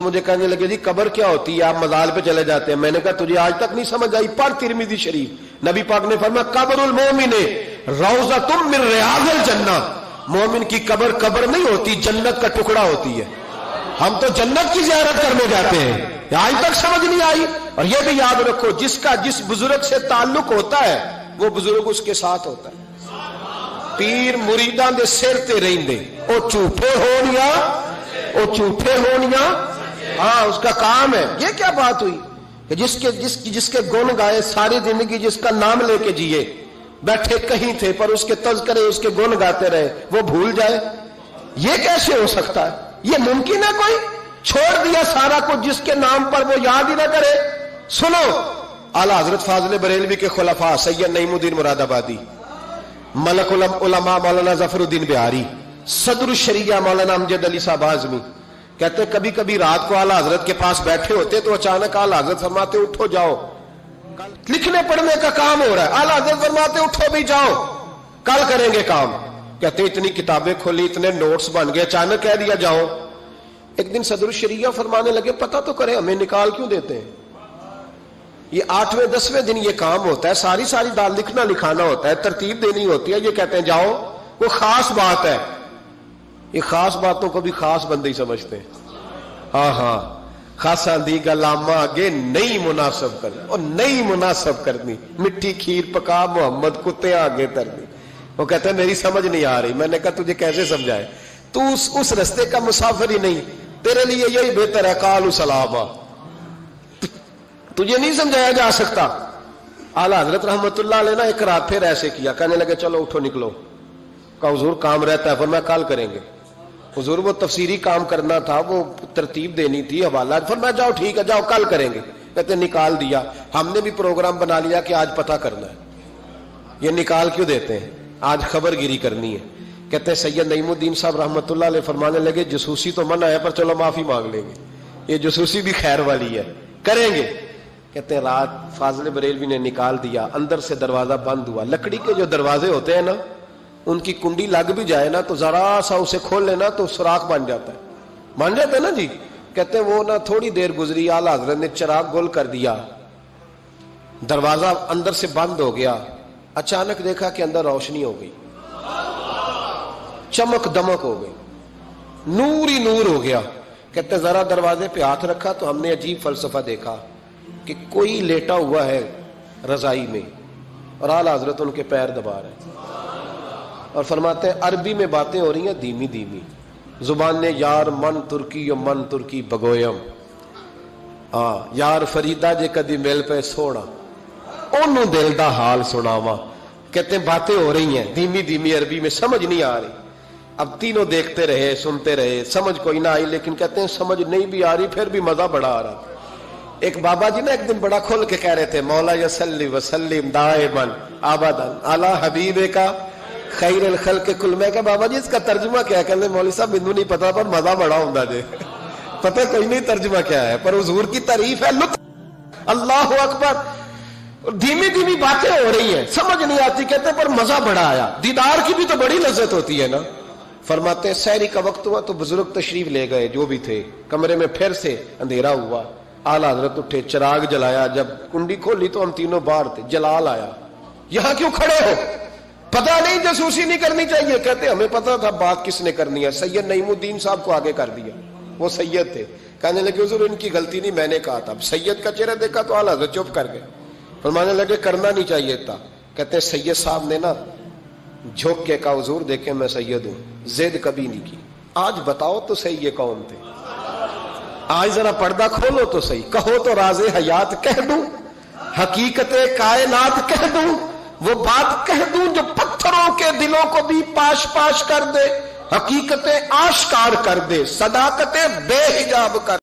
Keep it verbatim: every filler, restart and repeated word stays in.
مجھے کہنے لگے جی قبر کیا ہوتی ہے، آپ مزار پہ چلے جاتے ہیں. میں نے کہا تجھے آج تک نہیں سمجھ آئی، پڑھ ترمذی شریف. نبی پاک نے فرمایا قبر المومن روضۃ من ریاض الجنہ. مومن کی قبر قبر نہیں ہوتی، جنت کا ٹکڑا ہوتی ہے. ہم تو جنت کی زیارت کرنے جاتے ہیں، آج تک سمجھ نہیں آئی. اور یہ بھی یاد رکھو، جس کا جس بزرگ سے تعلق ہوتا ہے وہ بزرگ اس کے ساتھ ہوتا ہے. پیر مریداں دے سر تے رہندے، او جھوٹے ہونیا او جھوٹے ہونیا ہاں اس کا کام ہے. یہ کیا بات ہوئی کہ جس کے جس جس کے گن گائے ساری زندگی، جس کا نام لے کے جیے، بیٹھے کہیں تھے پر اس کے تذکرے اس کے گن گاتے رہے، وہ بھول جائے؟ یہ کیسے ہو سکتا ہے؟ یہ ممکن ہے؟ کوئی چھوڑ دیا سارا کچھ جس کے نام پر وہ یاد ہی نہ کرے. سنو، اعلیٰ حضرت فاضل بریلوی کے خلفاء سید نعیم الدین مراد آبادی، ملک العلماء مولانا ظفر الدین بہاری، صدر الشریعہ مولانا امجد علی صاحب اعظمی کہتے کبھی کبھی رات کو اعلیٰ حضرت کے پاس بیٹھے ہوتے تو اچانک اعلیٰ حضرت فرماتے اٹھو جاؤ، لکھنے پڑھنے کا کام ہو رہا ہے. اعلیٰ حضرت فرماتے اٹھو بھی جاؤ، کل کریں گے کام. کہتے اتنی کتابیں کھولی، اتنے نوٹس بن گئے، اچانک کہہ دیا جاؤ. ایک دن صدر الشریعہ فرمانے لگے پتہ تو کرے ہمیں نکال کیوں دیتے ہیں؟ یہ آٹھویں دسویں دن یہ کام ہوتا ہے، ساری ساری دال لکھنا لکھانا ہوتا ہے، ترتیب دینی ہوتی ہے. یہ کہتے ہیں جاؤ، وہ خاص بات ہے. یہ خاص باتوں کو بھی خاص بندے ہی سمجھتے ہیں. ہاں ہاں خاصا دی گلاما آگے نہیں مناسب کرنی، اور نہیں مناسب کرنی. مٹھی کھیر پکا محمد کتے آگے ترنی. وہ کہتے ہیں میری سمجھ نہیں آ رہی. میں نے کہا تجھے کیسے سمجھائے، تو اس, اس رستے کا مسافر ہی نہیں. تیرے لیے یہی بہتر ہے قالوا سلاما. تجھے نہیں سمجھایا جا سکتا. اعلیٰ حضرت رحمت اللہ علیہ نے ایک رات پھر ایسے کیا، کہنے لگے چلو اٹھو نکلو. کہا حضور کام رہتا ہے. فرمایا کل کریں گے. حضور وہ تفسیری کام کرنا تھا، وہ ترتیب دینی تھی، حوالہ. فرمایا جاؤ ٹھیک ہے جاؤ کل کریں گے. کہتے نکال دیا. ہم نے بھی پروگرام بنا لیا کہ آج پتہ کرنا ہے. یہ نکال کیوں دیتے ہیں؟ آج خبر گیری کرنی ہے. کہتے ہیں سید نعیم الدین صاحب رحمت اللہ علیہ فرمانے لگے جسوسی تو منع ہے پر چلو معافی مانگ لیں گے، یہ جسوسی بھی خیر والی ہے، کریں گے. کہتے ہیں رات فاضل بریلوی نے نکال دیا. اندر سے دروازہ بند ہوا. لکڑی کے جو دروازے ہوتے ہیں نا، ان کی کنڈی لگ بھی جائے نا تو ذرا سا اسے کھول لینا تو سوراخ بن جاتا ہے، بن جاتا ہے نا جی. کہتے ہیں وہ نا تھوڑی دیر گزری، اعلیٰ حضرت نے چراغ گول کر دیا، دروازہ اندر سے بند ہو گیا. اچانک دیکھا کہ اندر روشنی ہو گئی، چمک دمک ہو گئی، نور ہی نور ہو گیا. کہتے ذرا دروازے پہ ہاتھ رکھا تو ہم نے عجیب فلسفہ دیکھا کہ کوئی لیٹا ہوا ہے رضائی میں اور اعلیٰ حضرت ان کے پیر دبا رہے ہیں اور فرماتے ہیں عربی میں باتیں ہو رہی ہیں دھیمی دھیمی. زبان نے یار من ترکی و من ترکی بگویم، ہاں یار فریدہ جے کدی مل پہ سونا انہوں دل دا حال سناوا. کہتے ہیں باتیں ہو رہی ہیں دھیمی دھیمی عربی میں، سمجھ نہیں آ رہی. اب تینوں دیکھتے رہے سنتے رہے، سمجھ کوئی نہ آئی. لیکن کہتے ہیں سمجھ نہیں بھی آ رہی پھر بھی مزہ بڑا آ رہا. ایک بابا جی نا ایک دن بڑا کھول کے کہہ رہے تھے مولا یصلی وسلم دائما ابدا علی حبیبک خیر الخلق کل. میں کہ بابا جی اس کا ترجمہ کیا ہے؟ کہنے مولوی صاحب مینوں نہیں پتا پر مزہ بڑا ہوندا جے. پتہ کوئی نہیں ترجمہ کیا ہے، پر حضور کی تعریف ہے، لطف. اللہ اکبر. دھیمی دھیمی باتیں ہو رہی ہیں، سمجھ نہیں آتی. کہتے پر مزہ بڑا آیا. دیدار کی بھی تو بڑی لذت ہوتی ہے نا. فرماتے ہیں سحری کا وقت ہوا تو بزرگ تشریف لے گئے جو بھی تھے. کمرے میں پھر سے اندھیرا ہوا. اعلیٰ حضرت اٹھے، چراغ جلایا. جب کنڈی کھولی تو ہم تینوں باہر تھے. جلال آیا، یہاں کیوں کھڑے ہو؟ پتہ نہیں جاسوسی نہیں کرنی چاہیے. کہتے ہمیں پتہ تھا بات کس نے کرنی ہے. سید نعیم الدین صاحب کو آگے کر دیا. وہ سید تھے. کہنے لگے حضور ان کی غلطی نہیں، میں نے کہا تھا. سید کا چہرہ دیکھا تو اعلیٰ حضرت چپ کر گئے. فرمانے لگے کرنا نہیں چاہیے تھا. کہتے سید صاحب نے نا جھوک کے کہا حضور دیکھیں میں سید ہوں، زید کبھی نہیں کی. آج بتاؤ تو صحیح یہ کون تھے؟ آج ذرا پردہ کھولو تو صحیح. کہو تو راز حیات کہہ دوں، حقیقت کائنات کہہ دوں، وہ بات کہہ دوں جو پتھروں کے دلوں کو بھی پاش پاش کر دے، حقیقت آشکار کر دے، صداقت بے حجاب کر